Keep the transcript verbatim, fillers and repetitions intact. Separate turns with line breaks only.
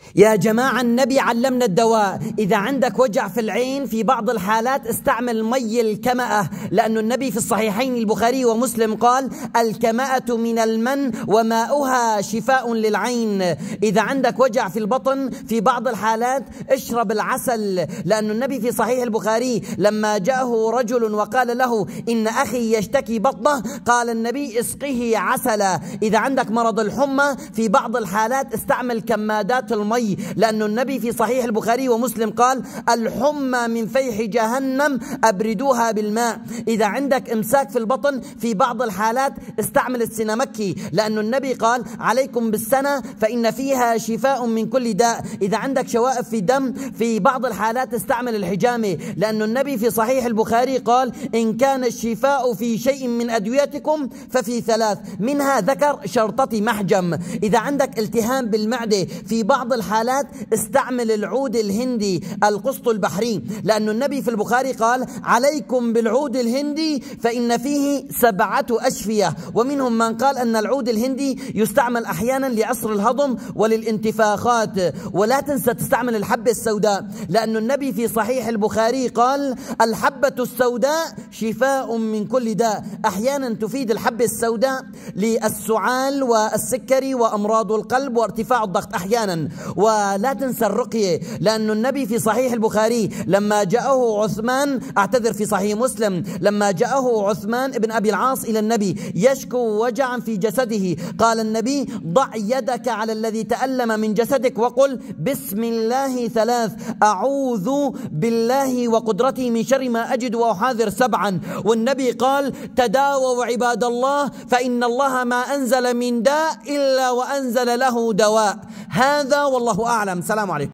يا جماعة النبي علمنا الدواء. إذا عندك وجع في العين في بعض الحالات استعمل مي الكمأة، لأن النبي في الصحيحين البخاري ومسلم قال: الكمأة من المن وماؤها شفاء للعين. إذا عندك وجع في البطن في بعض الحالات اشرب العسل، لأن النبي في صحيح البخاري لما جاءه رجل وقال له: إن أخي يشتكي بطنه، قال النبي: اسقه عسلا. إذا عندك مرض الحمى في بعض الحالات استعمل كمادات المي، لأن النبي في صحيح البخاري ومسلم قال: الحمى من فيح جهنم أبردوها بالماء. إذا عندك إمساك في البطن في بعض الحالات استعمل السنمكي، لأن النبي قال: عليكم بالسنة فإن فيها شفاء من كل داء. إذا عندك شوائب في دم في بعض الحالات استعمل الحجامة، لأن النبي في صحيح البخاري قال: إن كان الشفاء في شيء من أدويتكم ففي ثلاث، منها ذكر شرطة محجم. إذا عندك التهام بالمعدة في بعض الحالات استعمل العود الهندي القسط البحري، لأن النبي في البخاري قال: عليكم بالعود الهندي فإن فيه سبعة أشفية. ومنهم من قال أن العود الهندي يستعمل أحيانا لعصر الهضم وللانتفاخات. ولا تنسى تستعمل الحبة السوداء، لأن النبي في صحيح البخاري قال: الحبة السوداء شفاء من كل داء. أحيانا تفيد الحبة السوداء للسعال والسكري وأمراض القلب وارتفاع الضغط أحيانا. ولا تنسى الرقية، لأن النبي في صحيح البخاري لما جاءه عثمان اعتذر في صحيح مسلم لما جاءه عثمان ابن أبي العاص إلى النبي يشكو وجعا في جسده، قال النبي: ضع يدك على الذي تألم من جسدك وقل بسم الله ثلاث، أعوذ بالله وقدرته من شر ما أجد وأحاذر سبعا. والنبي قال: تداووا عباد الله فإن الله ما أنزل من داء إلا وأنزل له دواء. هذا والله أعلم. سلام عليكم.